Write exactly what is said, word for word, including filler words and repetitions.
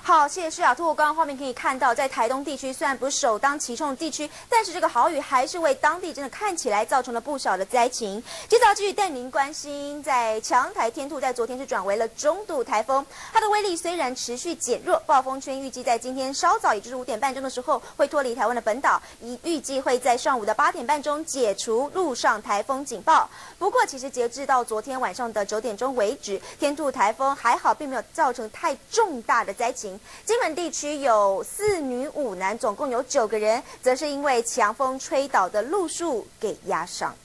好，谢谢施雅兔。刚刚画面可以看到，在台东地区虽然不是首当其冲的地区，但是这个豪雨还是为当地真的看起来造成了不少的灾情。今早继续带您关心，在强台天兔在昨天是转为了中度台风，它的威力虽然持续减弱，暴风圈预计在今天稍早，也就是五点半钟的时候会脱离台湾的本岛，预预计会在上午的八点半钟解除陆上台风警报。不过，其实截至到昨天晚上的九点钟为止，天兔台风还好，并没有造成太重大的灾情。金门地区有四女五男，总共有九个人，则是因为强风吹倒的路树给压伤。